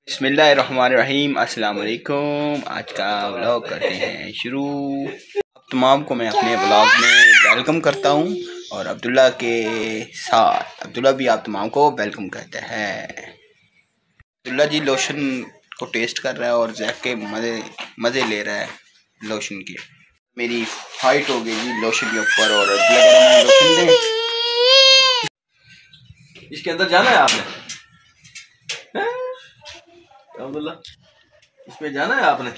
बिस्मिल्लाहिर्रहमानिर्रहीम। अस्सलाम वालेकुम। आज का व्लॉग करते हैं शुरू। आप तमाम को मैं अपने व्लॉग में वेलकम करता हूं और अब्दुल्ला के साथ अब्दुल्ला भी आप तमाम को वेलकम कहता है। अब्दुल्ला जी लोशन को टेस्ट कर रहा है और जैक के मज़े ले रहा है लोशन की। मेरी फाइट हो गई जी लोशन के ऊपर और लोशन दें। इसके अंदर जाना है आपने? अब्दुल्ला इसमें जाना है आपने?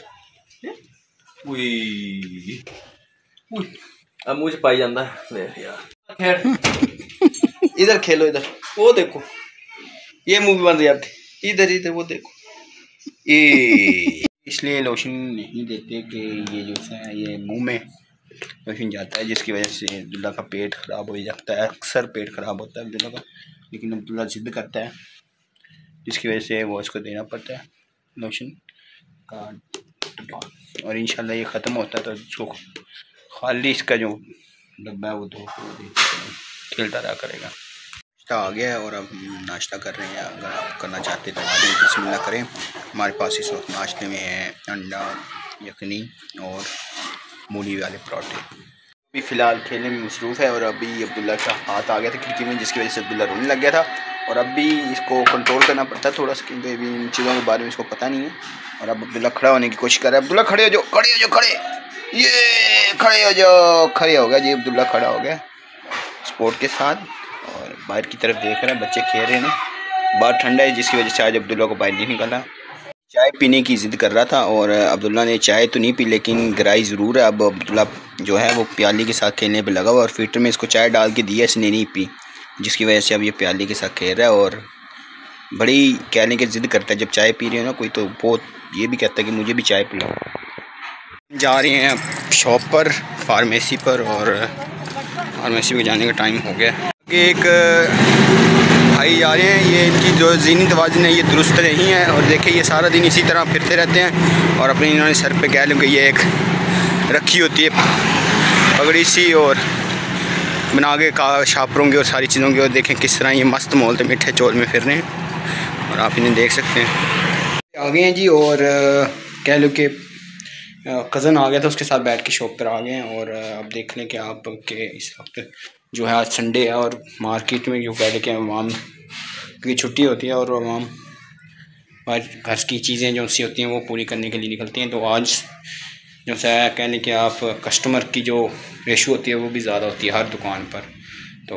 अब मुझे पाई जाता है यार। इधर खेलो, इधर वो देखो, ये मुंह भी बंद है आपके। इधर इधर वो देखो। इसलिए लोशन नहीं देते कि ये जो है ये मुंह में लोशन जाता है, जिसकी वजह से अब्दुल्ला का पेट ख़राब हो जाता है। अक्सर पेट ख़राब होता है अब्दुल्ला का, लेकिन अब्दुल्ला जिद करता है, जिसकी वजह से वो इसको देना पड़ता है लोशन का। और इंशाल्लाह ये ख़त्म होता है तो इसको खाली इसका जो डब्बा है वो धो खेलता रहा करेगा। नाश्ता आ गया है और अब नाश्ता कर रहे हैं। अगर आप करना चाहते तो आगे बिस्मिल्लाह करें। हमारे पास इस वक्त नाश्ते में है अंडा यखनी और मूली वाले पराठे। अभी फ़िलहाल खेलने में मसरूफ़ है और अभी अब्दुल्ला का हाथ आ गया था खिड़की में, जिसकी वजह से अब्दुल्ला रोने लग गया था। और अब भी इसको कंट्रोल करना पड़ता है थोड़ा सा, क्योंकि अभी इन चीज़ों के बारे में इसको पता नहीं है। और अब अब्दुल्ला खड़ा होने की कोशिश कर रहा है। अब्दुल्ला खड़े हो जाओ, खड़े हो जाओ, खड़े, ये खड़े हो जाओ। खड़े हो गया जी, अब्दुल्ला खड़ा हो गया स्पोर्ट के साथ और बाहर की तरफ देख रहे हैं। बच्चे खेल रहे हैं, बाहर ठंडा है, जिसकी वजह से आज अब्दुल्ला को बाहर नहीं निकला। चाय पीने की ज़िद कर रहा था और अब्दुल्ला ने चाय तो नहीं पी, लेकिन गिराई ज़रूर है। अब अब्दुल्ला जो है वो प्याली के साथ खेलने पे लगा हुआ और फिल्टर में इसको चाय डाल के दिया, इसने नहीं पी, जिसकी वजह से अब ये प्याली के साथ खेल रहा है। और बड़ी कहने की ज़िद करता है जब चाय पी रहे हो ना कोई, तो बहुत ये भी कहता है कि मुझे भी चाय पिलाओ। जा रहे हैं अब शॉप पर, फार्मेसी पर, और फार्मेसी में जाने का टाइम हो गया। एक भाई जा रहे हैं, ये इनकी जो ज़हनी तवाज़ुन है ये दुरुस्त नहीं है। और देखिए ये सारा दिन इसी तरह फिरते रहते हैं और अपने इन्होंने सर पे कह लो कि ये एक रखी होती है पगड़ी सी और बना के शापरों की और सारी चीज़ों की। और देखें किस तरह ये मस्त मोहल्ले मीठे चोल में फिर रहे हैं और आप इन्हें देख सकते हैं। आ गए हैं जी और कह लो कि कज़न आ गया था, उसके साथ बैठ के शॉप पर आ गए हैं। और अब देख लें कि आप के इस वक्त जो है आज संडे है और मार्केट में जो कह लें कि अवाम की छुट्टी होती है और अवाम घर की चीज़ें जो सी होती हैं वो पूरी करने के लिए निकलती हैं। तो आज जो है कह लें कि आप कस्टमर की जो रेशो होती है वो भी ज़्यादा होती है हर दुकान पर। तो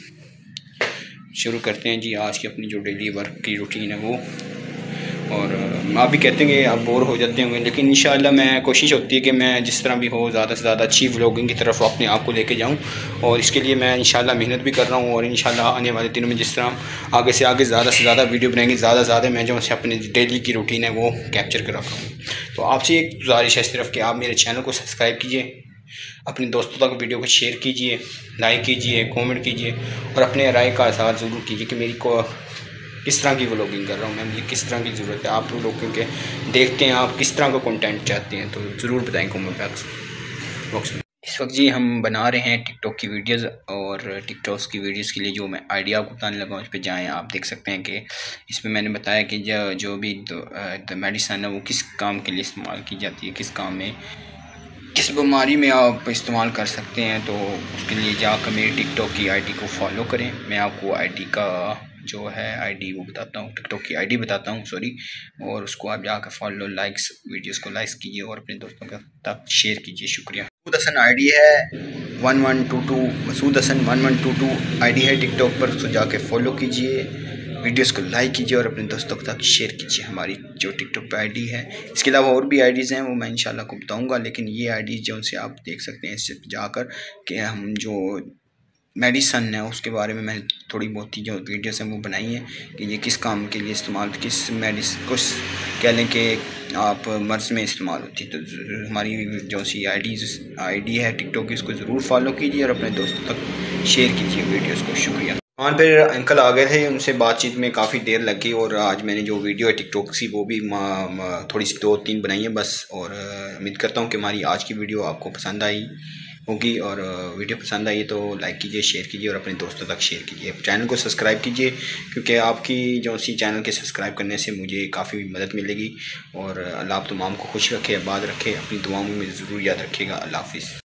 शुरू करते हैं जी आज की अपनी जो डेली वर्क की रूटीन है वो। और आप भी कहते हैं कि आप बोर हो जाते होंगे, लेकिन इंशाल्लाह मैं कोशिश होती है कि मैं जिस तरह भी हो ज़्यादा से ज़्यादा अच्छी व्लॉगिंग की तरफ अपने आप को लेके जाऊं। और इसके लिए मैं इंशाल्लाह मेहनत भी कर रहा हूं और इंशाल्लाह आने वाले दिनों में जिस तरह आगे से आगे ज़्यादा से ज़्यादा वीडियो बनाएंगे, ज़्यादा से ज़्यादा मैं जो है अपनी डेली की रूटीन है वो कैप्चर कर रखा हूँ। तो आपसे एक गुजारिश है सिर्फ कि आप मेरे चैनल को सब्सक्राइब कीजिए, अपने दोस्तों तक वीडियो को शेयर कीजिए, लाइक कीजिए, कमेंट कीजिए और अपने राय का इज़हार ज़रूर कीजिए कि मेरी को किस तरह की व्लॉगिंग कर रहा हूँ मैं, मुझे किस तरह की ज़रूरत है। आप लोग क्योंकि देखते हैं आप किस तरह का कंटेंट चाहते हैं, तो ज़रूर बताएं कमेंट बॉक्स में। इस वक्त जी हम बना रहे हैं टिकटॉक की वीडियोज़ और टिकटॉक की वीडियोज़ के लिए जो मैं आइडिया आपको बताने लगा उस पर जाएँ। आप देख सकते हैं कि इसमें मैंने बताया कि जो भी मेडिसिन है वो किस काम के लिए इस्तेमाल की जाती है, किस काम में, किस बीमारी में आप इस्तेमाल कर सकते हैं। तो उसके लिए जाकर मेरी टिकटॉक की आईडी को फॉलो करें। मैं आपको आईडी का जो है आईडी वो बताता हूँ, टिकटॉक की आईडी बताता हूँ सॉरी। और उसको आप जाकर फॉलो, लाइक्स, वीडियोस को लाइक्स कीजिए और अपने दोस्तों के तक शेयर कीजिए। शुक्रिया। मसूद हसन आईडी है 1122, मसूद हसन 1122 आईडी है टिकटॉक पर, उसको जाके फॉलो कीजिए, वीडियोस को लाइक कीजिए और अपने दोस्तों तक शेयर कीजिए हमारी जो टिकटॉक पे आईडी है। इसके अलावा और भी आईडीज़ हैं वो मैं इंशाल्लाह को बताऊंगा, लेकिन ये आईडीज़ जो से आप देख सकते हैं इससे जाकर कि हम जो मेडिसन है उसके बारे में मैंने थोड़ी बहुत ही जो वीडियोस हैं वो बनाई है कि ये किस काम के लिए इस्तेमाल, किस मेडिसिन, कुछ कह लें कि आप मर्ज़ में इस्तेमाल होती है। तो हमारी जो सी आईडी है टिकटॉक की, उसको ज़रूर फॉलो कीजिए और अपने दोस्तों तक शेयर कीजिए वीडियोस को। शुक्रिया। वहाँ पर अंकल आ गए थे, उनसे बातचीत में काफ़ी देर लगी और आज मैंने जो वीडियो है टिकटॉक की वो भी थोड़ी सी 2-3 बनाई है बस। और उम्मीद करता हूँ कि हमारी आज की वीडियो आपको पसंद आई होगी। और वीडियो पसंद आई तो लाइक कीजिए, शेयर कीजिए और अपने दोस्तों तक शेयर कीजिए। चैनल को सब्सक्राइब कीजिए, क्योंकि आपकी जो सी चैनल के सब्सक्राइब करने से मुझे काफ़ी मदद मिलेगी। और अल्लाह आप तमाम को खुश रखे, आबाद रखे, अपनी दुआओं में ज़रूर याद रखिएगा। अल्लाह हाफिज़।